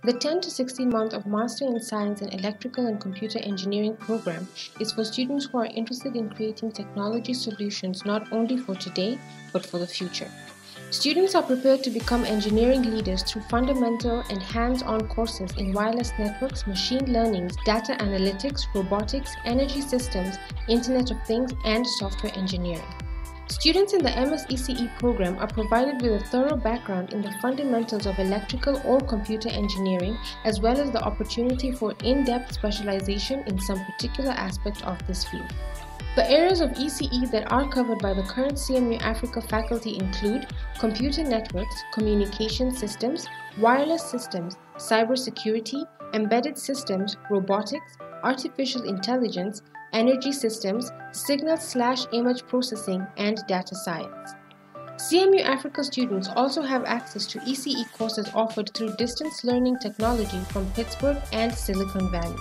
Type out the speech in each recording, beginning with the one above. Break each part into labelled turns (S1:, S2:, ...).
S1: The 10 to 16 month of Master in Science in Electrical and Computer Engineering program is for students who are interested in creating technology solutions not only for today, but for the future. Students are prepared to become engineering leaders through fundamental and hands-on courses in wireless networks, machine learning, data analytics, robotics, energy systems, Internet of Things, and software engineering. Students in the MS-ECE program are provided with a thorough background in the fundamentals of electrical or computer engineering, as well as the opportunity for in-depth specialization in some particular aspect of this field. The areas of ECE that are covered by the current CMU Africa faculty include computer networks, communication systems, wireless systems, cybersecurity, embedded systems, robotics, artificial intelligence, energy systems, signal/image processing, and data science. CMU Africa students also have access to ECE courses offered through distance learning technology from Pittsburgh and Silicon Valley.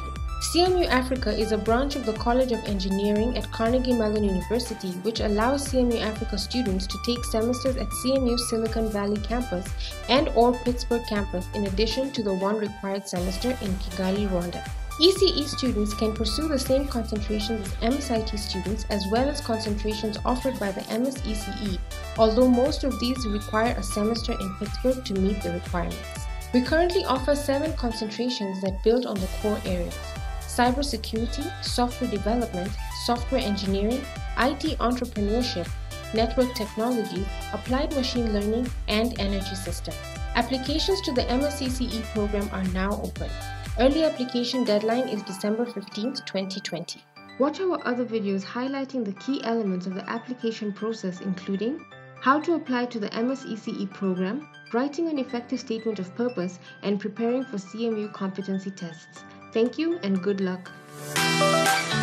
S1: CMU Africa is a branch of the College of Engineering at Carnegie Mellon University, which allows CMU Africa students to take semesters at CMU Silicon Valley campus and/or Pittsburgh campus in addition to the one required semester in Kigali, Rwanda. ECE students can pursue the same concentrations as MSIT students, as well as concentrations offered by the MS-ECE, although most of these require a semester in Pittsburgh to meet the requirements. We currently offer 7 concentrations that build on the core areas: cybersecurity, software development, software engineering, IT entrepreneurship, network technology, applied machine learning, and energy systems. Applications to the MS-ECE program are now open. Early application deadline is December 15, 2020. Watch our other videos highlighting the key elements of the application process, including how to apply to the MS-ECE program, writing an effective statement of purpose, and preparing for CMU competency tests. Thank you and good luck.